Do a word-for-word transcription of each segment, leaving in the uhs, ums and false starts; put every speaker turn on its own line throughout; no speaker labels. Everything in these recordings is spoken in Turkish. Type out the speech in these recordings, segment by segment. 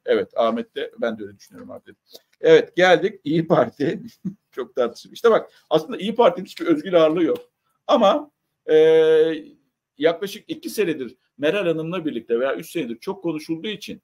Evet, Ahmet de, ben de öyle düşünüyorum Ahmet. Evet, geldik İyi Parti. Çok tartışılıyor. İşte bak, aslında İyi Parti'nin hiçbir özgür ağırlığı yok. Ama e, yaklaşık iki senedir Meral Hanım'la birlikte veya üç senedir çok konuşulduğu için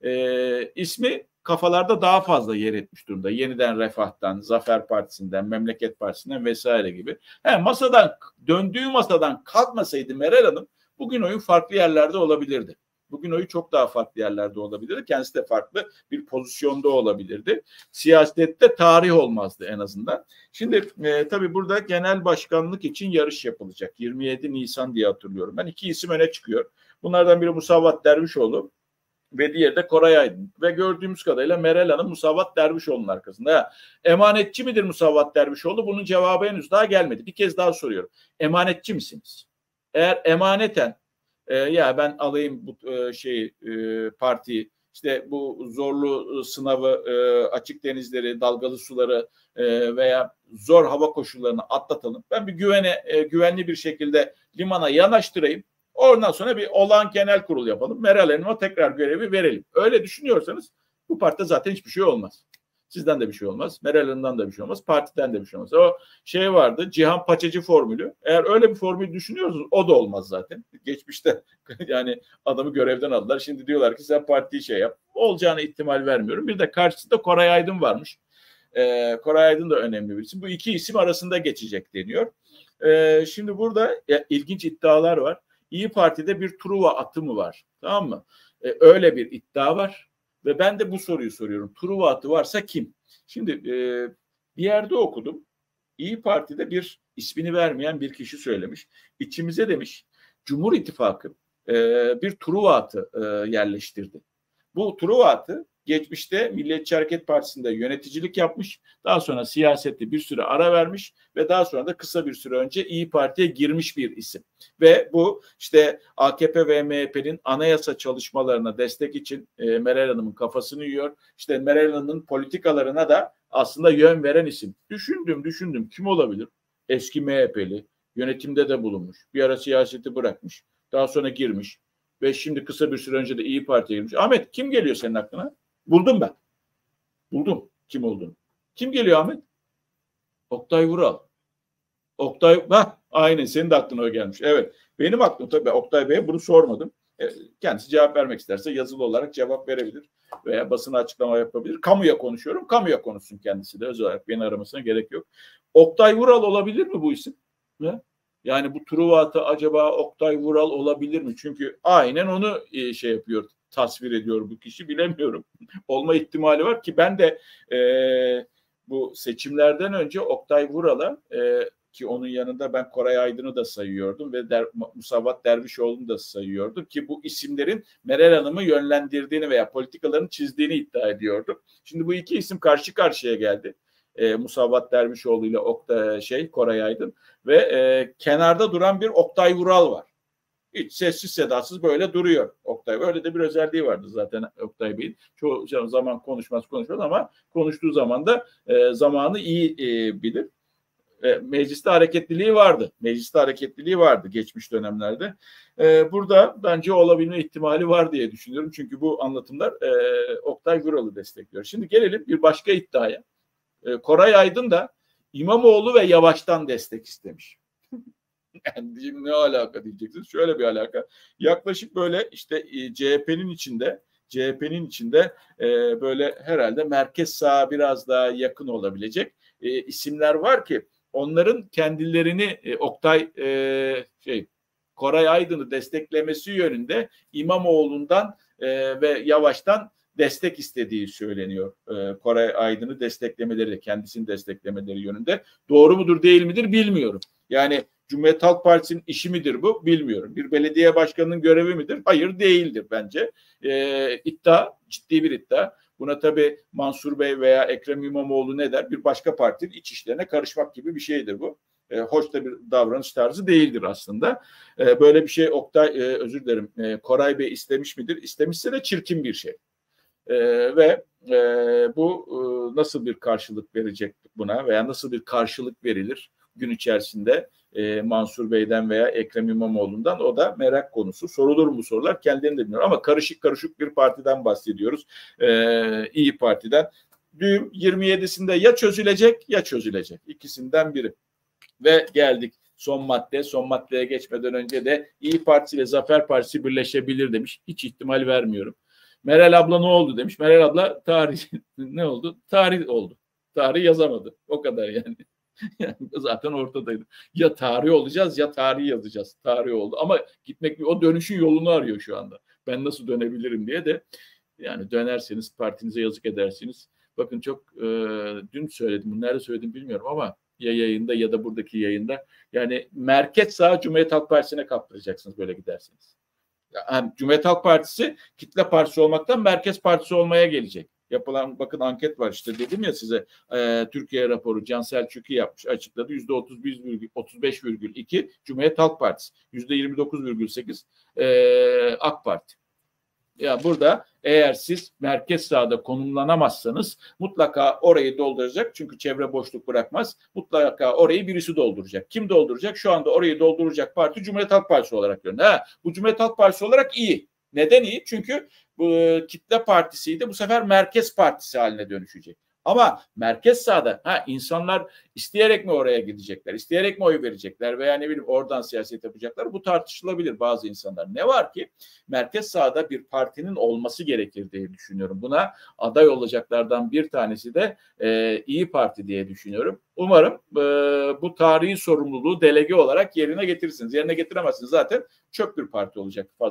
e, ismi kafalarda daha fazla yer etmiş durumda. Yeniden Refah'tan, Zafer Partisi'nden, Memleket Partisi'nden vesaire gibi. He, masadan, döndüğü masadan kalkmasaydı Meral Hanım bugün oyu farklı yerlerde olabilirdi. Bugün oyu çok daha farklı yerlerde olabilirdi. Kendisi de farklı bir pozisyonda olabilirdi. Siyasette tarih olmazdı en azından. Şimdi e, tabii burada genel başkanlık için yarış yapılacak. yirmi yedi Nisan diye hatırlıyorum. Ben iki isim öne çıkıyor. Bunlardan biri Musavat Dervişoğlu ve diğeri de Koray Aydın. Ve gördüğümüz kadarıyla Meral Hanım Musavat Dervişoğlu'nun arkasında. Ha, emanetçi midir Musavat Dervişoğlu? Bunun cevabı henüz daha gelmedi. Bir kez daha soruyorum. Emanetçi misiniz? Eğer emaneten e, ya ben alayım bu e, şeyi e, partiyi, işte bu zorlu sınavı, e, açık denizleri, dalgalı suları e, veya zor hava koşullarını atlatalım. Ben bir güvene, e, güvenli bir şekilde limana yanaştırayım. Ondan sonra bir olağan genel kurul yapalım. Meral Hanım'a tekrar görevi verelim. Öyle düşünüyorsanız bu partide zaten hiçbir şey olmaz. Sizden de bir şey olmaz. Meral Hanım'dan da bir şey olmaz. Partiden de bir şey olmaz. O şey vardı, Cihan Paçacı formülü. Eğer öyle bir formül düşünüyorsunuz o da olmaz zaten. Geçmişte yani adamı görevden aldılar. Şimdi diyorlar ki sen partiyi şey yap. Olacağına ihtimal vermiyorum. Bir de karşısında Koray Aydın varmış. Ee, Koray Aydın da önemli bir isim. Bu iki isim arasında geçecek deniyor. Ee, şimdi burada ya, ilginç iddialar var. İyi Parti'de bir Truva atı mı var? Tamam mı? Ee, öyle bir iddia var. Ve ben de bu soruyu soruyorum. Truva atı varsa kim? Şimdi e, bir yerde okudum. İyi Parti'de bir ismini vermeyen bir kişi söylemiş. İçimize demiş Cumhur İttifakı e, bir Truva atı e, yerleştirdi. Bu Truva atı geçmişte Milliyetçi Hareket Partisi'nde yöneticilik yapmış. Daha sonra siyasette bir süre ara vermiş ve daha sonra da kısa bir süre önce İyi Parti'ye girmiş bir isim. Ve bu işte A K P ve M H P'nin anayasa çalışmalarına destek için e, Meral Hanım'ın kafasını yiyor. İşte Meral Hanım'ın politikalarına da aslında yön veren isim. Düşündüm düşündüm kim olabilir? Eski M H P'li, yönetimde de bulunmuş. Bir ara siyaseti bırakmış. Daha sonra girmiş. Ve şimdi kısa bir süre önce de İyi Parti'ye girmiş. Ahmet kim geliyor senin aklına? Buldum ben. Buldum kim olduğunu. Kim geliyor Ahmet? Oktay Vural. Oktay, ha aynen senin de aklına o gelmiş. Evet. Benim aklım tabii Oktay Bey'e bunu sormadım. Kendisi cevap vermek isterse yazılı olarak cevap verebilir veya basına açıklama yapabilir. Kamuya konuşuyorum. Kamuya konuşsun kendisi de. Özel olarak beni aramasına gerek yok. Oktay Vural olabilir mi bu isim? Ne? Yani bu Truvat'ı acaba Oktay Vural olabilir mi? Çünkü aynen onu şey yapıyor, tasvir ediyor bu kişi. Bilemiyorum. Olma ihtimali var ki ben de e, bu seçimlerden önce Oktay Vural'a e, ki onun yanında ben Koray Aydın'ı da sayıyordum ve Der, Musavat Dervişoğlu'nu da sayıyordum ki bu isimlerin Meral Hanım'ı yönlendirdiğini veya politikalarını çizdiğini iddia ediyordum. Şimdi bu iki isim karşı karşıya geldi. E, Musavat Dervişoğlu ile Oktay, şey, Koray Aydın ve e, kenarda duran bir Oktay Vural var. Hiç sessiz sedasız böyle duruyor Oktay. Öyle de bir özelliği vardı zaten Oktay Bey'in. Çoğu zaman konuşmaz konuşmaz ama konuştuğu zaman da e, zamanı iyi e, bilir. E, mecliste hareketliliği vardı. Mecliste hareketliliği vardı geçmiş dönemlerde. E, burada bence olabilme ihtimali var diye düşünüyorum. Çünkü bu anlatımlar e, Oktay Vural'ı destekliyor. Şimdi gelelim bir başka iddiaya. E, Koray Aydın da İmamoğlu ve Yavaş'tan destek istemiş. Yani ne alaka diyeceksiniz? Şöyle bir alaka. Yaklaşık böyle işte e, C H P'nin içinde C H P'nin içinde e, böyle herhalde merkez sağa biraz daha yakın olabilecek e, isimler var ki onların kendilerini e, Oktay e, şey Koray Aydın'ı desteklemesi yönünde İmamoğlu'ndan e, ve Yavaş'tan destek istediği söyleniyor. E, Koray Aydın'ı desteklemeleri, kendisini desteklemeleri yönünde. Doğru mudur değil midir bilmiyorum. Yani Cumhuriyet Halk Partisi'nin işi midir bu? Bilmiyorum. Bir belediye başkanının görevi midir? Hayır değildir bence. E, iddia, ciddi bir iddia. Buna tabii Mansur Bey veya Ekrem İmamoğlu ne der? Bir başka partinin iç işlerine karışmak gibi bir şeydir bu. E, hoş da bir davranış tarzı değildir aslında. E, böyle bir şey Oktay, e, özür dilerim, e, Koray Bey istemiş midir? İstemişse de çirkin bir şey. E, ve e, bu e, nasıl bir karşılık verecek buna veya nasıl bir karşılık verilir gün içerisinde? e, Mansur Bey'den veya Ekrem İmamoğlu'ndan. O da merak konusu. Sorulur mu bu sorular? Kendilerini de bilmiyorum ama karışık karışık bir partiden bahsediyoruz. E, İyi Parti'den. Düğüm yirmi yedisinde ya çözülecek ya çözülecek. İkisinden biri. Ve geldik son madde. Son maddeye geçmeden önce de İyi Parti ile Zafer Partisi birleşebilir demiş. Hiç ihtimal vermiyorum. Meral abla ne oldu demiş. Meral abla tarih ne oldu? Tarih oldu. Tarih yazamadı. O kadar yani. Yani zaten ortadaydı. Ya tarih olacağız ya tarih yazacağız. Tarih oldu. Ama gitmek o dönüşün yolunu arıyor şu anda. Ben nasıl dönebilirim diye de yani dönerseniz partinize yazık edersiniz. Bakın çok e, dün söyledim. Bunu nerede söyledim bilmiyorum ama ya yayında ya da buradaki yayında. Yani merkez sağ Cumhuriyet Halk Partisi'ne kaptıracaksınız böyle giderseniz. Yani Cumhuriyet Halk Partisi kitle partisi olmaktan merkez partisi olmaya gelecek. Yapılan bakın anket var işte dedim ya size e, Türkiye raporu Can Selçuklu yapmış açıkladı. yüzde otuz beş virgül iki Cumhuriyet Halk Partisi. yüzde yirmi dokuz virgül sekiz e, AK Parti. Ya burada eğer siz merkez sağda konumlanamazsanız mutlaka orayı dolduracak. Çünkü çevre boşluk bırakmaz. Mutlaka orayı birisi dolduracak. Kim dolduracak? Şu anda orayı dolduracak parti Cumhuriyet Halk Partisi olarak görünüyor. Ha, bu Cumhuriyet Halk Partisi olarak iyi. Neden iyi? Çünkü bu kitle partisiydi. Bu sefer merkez partisi haline dönüşecek. Ama merkez sağda ha, insanlar isteyerek mi oraya gidecekler? İsteyerek mi oy verecekler? Veya ne bileyim oradan siyaset yapacaklar? Bu tartışılabilir bazı insanlar. Ne var ki merkez sağda bir partinin olması gerekir diye düşünüyorum. Buna aday olacaklardan bir tanesi de e, İyi Parti diye düşünüyorum. Umarım e, bu tarihi sorumluluğu delege olarak yerine getirirsiniz. Yerine getiremezsiniz zaten çöp bir parti olacak.